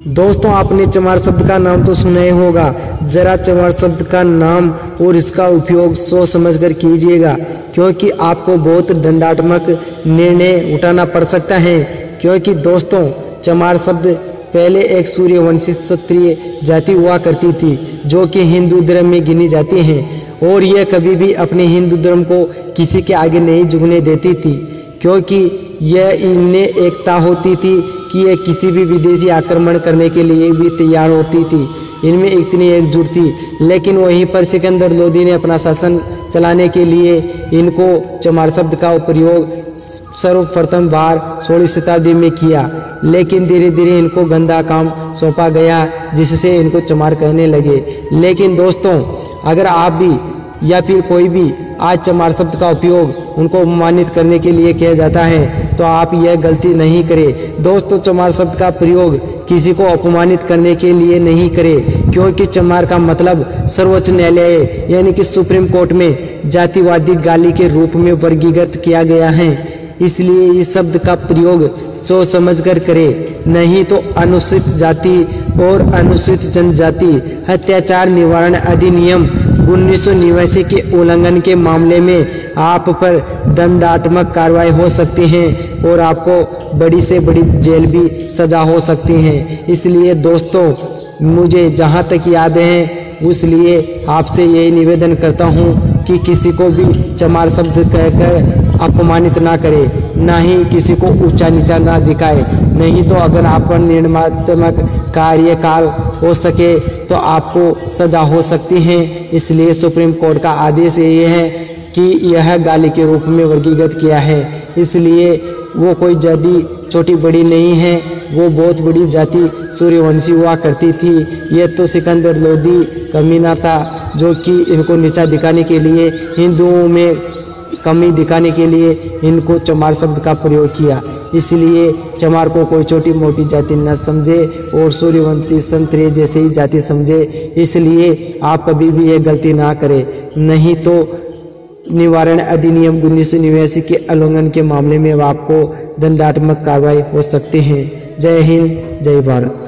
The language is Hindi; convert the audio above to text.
दोस्तों, आपने चमार शब्द का नाम तो सुना ही होगा। जरा चमार शब्द का नाम और इसका उपयोग सोच समझकर कीजिएगा, क्योंकि आपको बहुत दंडात्मक निर्णय उठाना पड़ सकता है। क्योंकि दोस्तों, चमार शब्द पहले एक सूर्यवंशी क्षत्रिय जाति हुआ करती थी, जो कि हिंदू धर्म में गिनी जाती है, और यह कभी भी अपने हिंदू धर्म को किसी के आगे नहीं झुकने देती थी, क्योंकि यह इनमें एकता होती थी कि ये किसी भी विदेशी आक्रमण करने के लिए भी तैयार होती थी। इनमें इतनी एकजुट थी। लेकिन वहीं पर सिकंदर लोदी ने अपना शासन चलाने के लिए इनको चमार शब्द का प्रयोग सर्वप्रथम बार 16वीं शताब्दी में किया। लेकिन धीरे धीरे इनको गंदा काम सौंपा गया, जिससे इनको चमार कहने लगे। लेकिन दोस्तों, अगर आप भी या फिर कोई भी आज चमार शब्द का उपयोग उनको अपमानित करने के लिए किया जाता है, तो आप यह गलती नहीं करें। दोस्तों, चमार शब्द का प्रयोग किसी को अपमानित करने के लिए नहीं करें, क्योंकि चमार का मतलब सर्वोच्च न्यायालय यानी कि सुप्रीम कोर्ट में जातिवादी गाली के रूप में वर्गीकृत किया गया है। इसलिए इस शब्द का प्रयोग सोच समझकर करें, नहीं तो अनुसूचित जाति और अनुसूचित जनजाति अत्याचार निवारण अधिनियम 1989 के उल्लंघन के मामले में आप पर दंडात्मक कार्रवाई हो सकती है और आपको बड़ी से बड़ी जेल भी सजा हो सकती है। इसलिए दोस्तों, मुझे जहाँ तक याद है उसलिए आपसे यही निवेदन करता हूँ कि किसी को भी चमार शब्द कहकर अपमानित ना करे, ना ही किसी को ऊंचा नीचा ना दिखाए। नहीं तो अगर आप पर निर्माणात्मक कार्यकाल हो सके तो आपको सजा हो सकती है। इसलिए सुप्रीम कोर्ट का आदेश ये है कि यह गाली के रूप में वर्गीकृत किया है। इसलिए वो कोई जाति छोटी बड़ी नहीं है, वो बहुत बड़ी जाति सूर्यवंशी हुआ करती थी। ये तो सिकंदर लोदी कमीना था, जो कि इनको नीचा दिखाने के लिए, हिंदुओं में कमी दिखाने के लिए इनको चमार शब्द का प्रयोग किया। इसलिए चमार को कोई छोटी मोटी जाति न समझे और सूर्यवंशी क्षत्रिय जैसे ही जाति समझे। इसलिए आप कभी भी ये गलती ना करें, नहीं तो निवारण अधिनियम 1989 के उल्लंघन के मामले में आपको दंडात्मक कार्रवाई हो सकती है। जय हिंद, जय भारत।